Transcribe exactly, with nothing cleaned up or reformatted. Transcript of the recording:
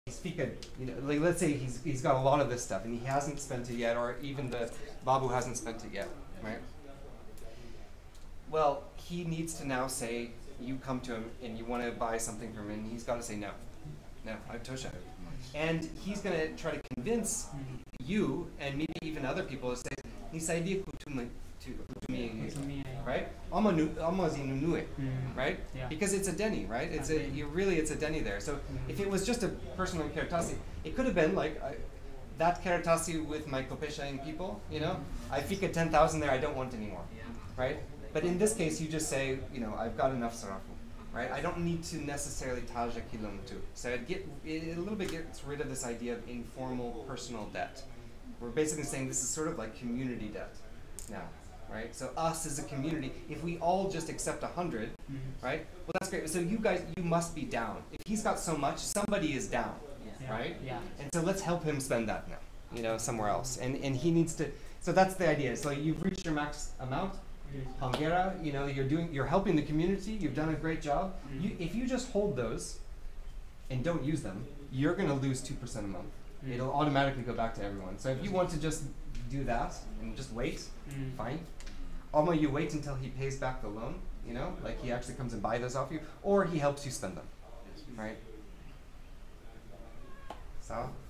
he's fika, you know, like let's say he's he's got a lot of this stuff and he hasn't spent it yet, or even the babu hasn't spent it yet, right? Well, he needs to now say, you come to him and you want to buy something from him, and he's got to say no, no, I'm Tosha, and he's going to try to convince you and maybe even other people to say, nisaidia kutumi, right? Right? Yeah. Because it's a deni, right? It's a you really it's a deni there. So mm-hmm. if it was just a personal karatasi, it could have been like I, that karatasi with my kopeshaing people, you know, I fika ten thousand there, I don't want anymore, right? But in this case, you just say, you know, I've got enough sarafu, right? I don't need to necessarily taja kilom too. So it get it a little bit gets rid of this idea of informal personal debt. We're basically saying this is sort of like community debt now. Right? So us as a community, if we all just accept a hundred, mm-hmm. right? Well, that's great. So you guys, you must be down. If he's got so much, somebody is down, yeah. right? Yeah. And so let's help him spend that now, you know, somewhere else. And and he needs to. So that's the idea. So you've reached your max amount. Hongera, you know, you're doing, you're helping the community. You've done a great job. Mm-hmm. You, if you just hold those and don't use them, you're going to lose two percent a month. Mm-hmm. It'll automatically go back to everyone. So if you want to just do that and just wait, mm-hmm. fine. Almost you wait until he pays back the loan, you know, like he actually comes and buy those off you, or he helps you spend them, right? So.